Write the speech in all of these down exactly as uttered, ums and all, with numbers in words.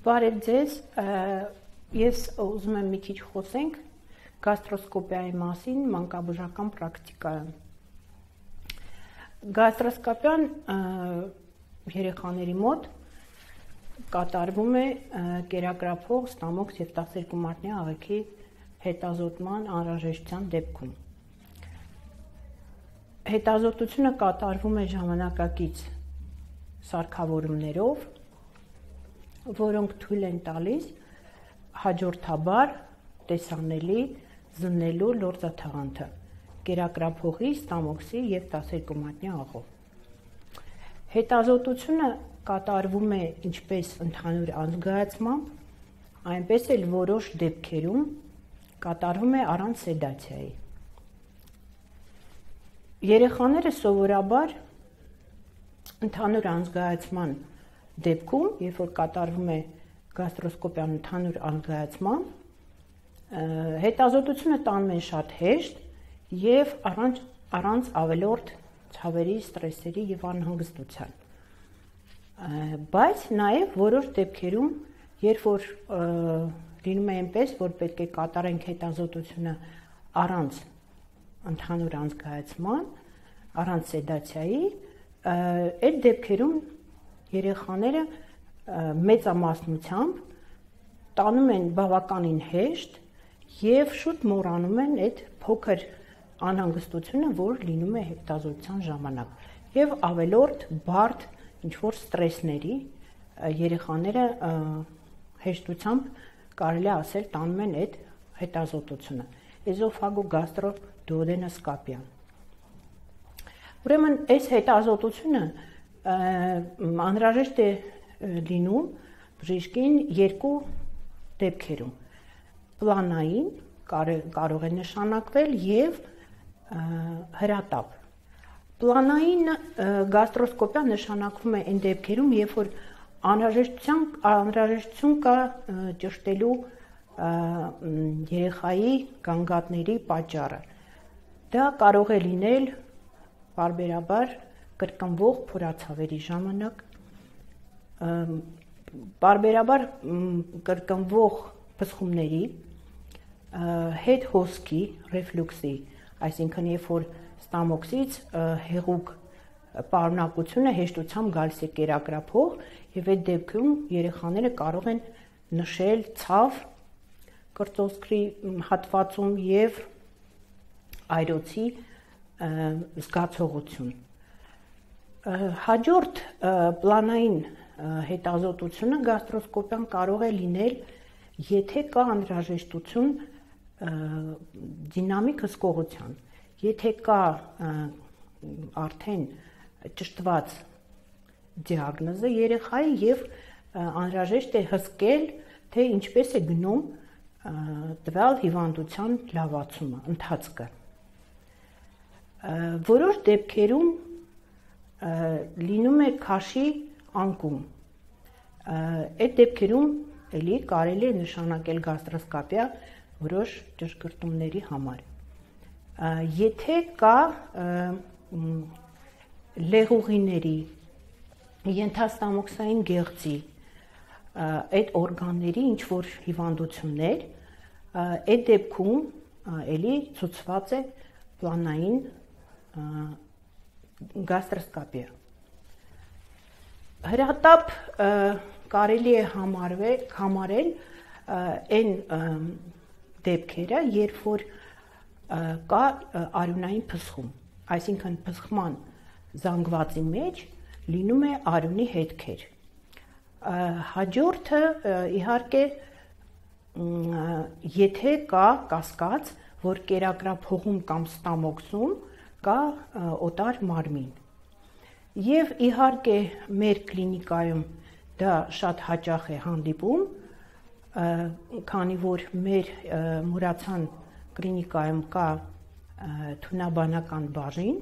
Բարև ձեզ, ես ուզում եմ մի քիչ խոսենք գաստրոսկոպիայի մասին մանկաբուժական պրակտիկայում։ Գաստրոսկոպիան երեխաների մոտ կատարվում է կերակրափող, ստամոքս և տասներկու մարմնի աղիքի հետազոտման անհրաժեշտության դեպքում։ Հետազոտությունը կատարվում է ժամանակակից սարքավորումներով, որոնք թույլ են տալիս հաջորդաբար տեսանելի զննելու լորձաթաղանթը կերակրափողի, ստամոքսի և տասներկու մատնի աղով։ Հետազոտությունը կատարվում է ինչպես ընդհանուր ազգայացմամբ, այնպես էլ որոշ դեպքերում կատարվում է առանց սեդացիայի։ Երեխաները սովորաբար ընդհանուր ազգայացման դեպքում, երբ որ կատարվում է գաստրոսկոպիան ընդհանուր ազգայացմամբ, հետազոտությունը տանում են շատ հեշտ և առանց, առանց ավելորդ ցավերի, ստրեսերի և անհանգստության։ Բայց նաև որոշ դեպքերում, երբ որ լինում է այնպես, որ պետք է կատարենք հետազոտությունը առանց ընդհանուր ազգայացման, առանց սեդացիայի, այդ դեպքերում երեխաները մեծամասնությամբ տանում են բավականին հեշտ և շուտ մոռանում են այդ փոքր անհանգստությունը, որ լինում է հետազոտության ժամանակ, և ավելորդ բարդ ինչ-որ ստրեսների երեխաները հեշտությամբ, կարելի է ասել, տանում են այդ հետազոտությունը, էզոֆագոգաստրոդուոդենոսկոպիա։ Ուրեմն, այս հետազոտությունը անհրաժեշտ է լինում բժիշկին երկու դեպքերում՝ պլանային կարող է նշանակվել և հրատապ։ Պլանային գաստրոսկոպիա նշանակվում է այն դեպքերում, երբ որ անհրաժեշտություն կա ճշտելու երեխայի գանգատների պատճառը։ Դա կարող է լինել պարբերաբար կրկնվող փորացավերի ժամանակ, պարբերաբար կրկնվող փսխումների, հետհոսքի, ռեֆլյուքսի, այսինքն երբ որ ստամոքսից հեղուկ պարունակությունը հեշտությամբ գալիս է կերակրափող, և այդ դեպքում երեխաները կարող են նշել ցավ կրծոսկրի հատվածում և այրոցի զգացողություն։ Հաջորդ պլանային հետազոտությունը գաստրոսկոպիան կարող է լինել, եթե կա անհրաժեշտություն դինամիկ հսկողության, եթե կա արդեն ճշտված դիագնոզը երեխայի և անհրաժեշտ է հսկել, թե ինչպես է գնում տվյալ հիվանդության լավացումը, ընթացքը։ Որոշ դեպքերում լինում է քաշի անկում։ Այդ դեպքերում էլի կարելի է նշանակել գաստրոսկոպիա որոշ ճշգրտումների համար։ Եթե կա լեղուղիների, ենթաստամոքսային գեղձի, այդ օրգանների ինչ-որ հիվանդություններ, այդ դեպքում էլի ցուցված է պլանային գաստրոսկոպիա։ Հրատապ կարելի է համարել այն դեպքերը, երբ որ կա արյունային փսխում, այսինքն փսխման զանգվածի մեջ լինում է արյունի հետքեր։ Հաջորդը իհարկե, եթե կա կասկած, որ կերակրափողում կամ ստամոքսում կա օտար մարմին։ Եվ իհարկե մեր կլինիկայում դա շատ հաճախ է հանդիպում, քանի որ մեր մուրացան կլինիկայում կա թունաբանական բաժին,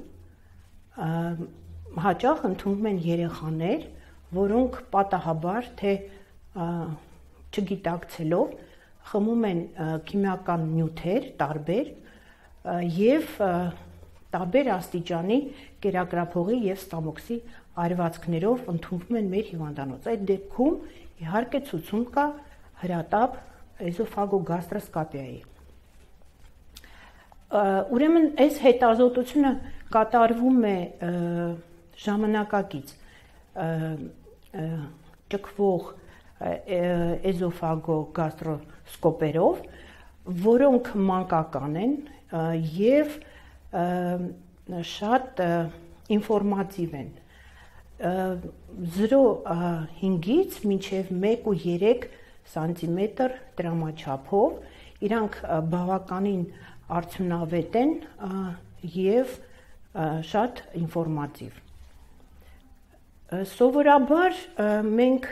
հաճախ ընդունում են երեխաներ, որոնք պատահաբար, թե չգիտակցելով, խմում են քիմիական նյութեր տարբեր և տարբեր աստիճանի կերակրափողի և ստամոքսի այրվածքներով ընդունվում են մեր հիվանդանոց։ Այդ դեպքում իհարկե ցուցում կա հրատապ էզոֆագոգաստրոսկոպիայի։ Ուրեմն այս հետազոտությունը կատարվում է ժամանակակից ճկվող էզոֆագոգաստրոսկոպերով, որոնք մանկական են եւ շատ ինֆորմատիվ են։ զրո հինգից մինչև մեկ ու երեք սանտիմետր տրամաչափով, իրանք բավականին արդյունավետ են եւ շատ ինֆորմատիվ։ Սովորաբար մենք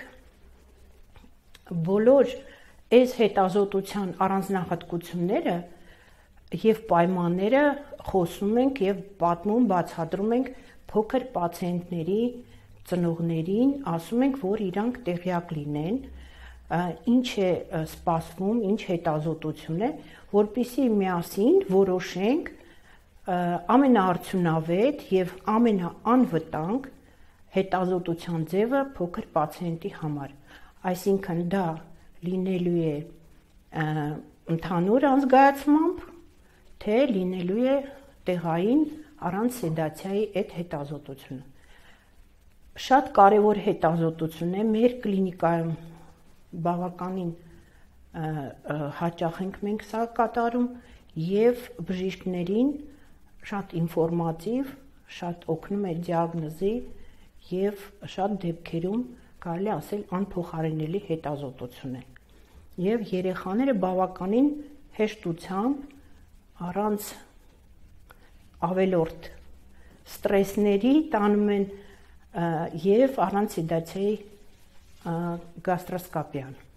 բոլոր այս հետազոտության առանձնահատկությունները եւ պայմանները խոսում ենք եւ պատմում, բացատրում ենք փոքր պացիենտների ծնողներին, ասում ենք, որ իրանք տեղյակ լինեն, ինչ է սպասվում, ինչ հետազոտություն է, որպեսզի միասին որոշենք ամենաարդյունավետ եւ ամենաանվտանգ հետազոտության ձևը փոքր պացիենտի համար։ Այսինքն դա լինելու է ընդհանուր անզգայացմամբ, թե լինելու է տեղային առանց սեդացիայի այդ հետազոտությունը։ Շատ կարևոր հետազոտություն է, մեր կլինիկայում բավականին հաճախ ենք մենք սա կատարում եւ բժիշկներին շատ ինֆորմատիվ, շատ օգնում է դիագնոզի եւ շատ դեպքերում կարելի ասել անփոխարինելի հետազոտություն է։ Եվ երեխաները բավականին հեշտությամբ առանց ավելորդ ստրեսների տանում են եւ առանց սեդացիայի գաստրոսկոպիան։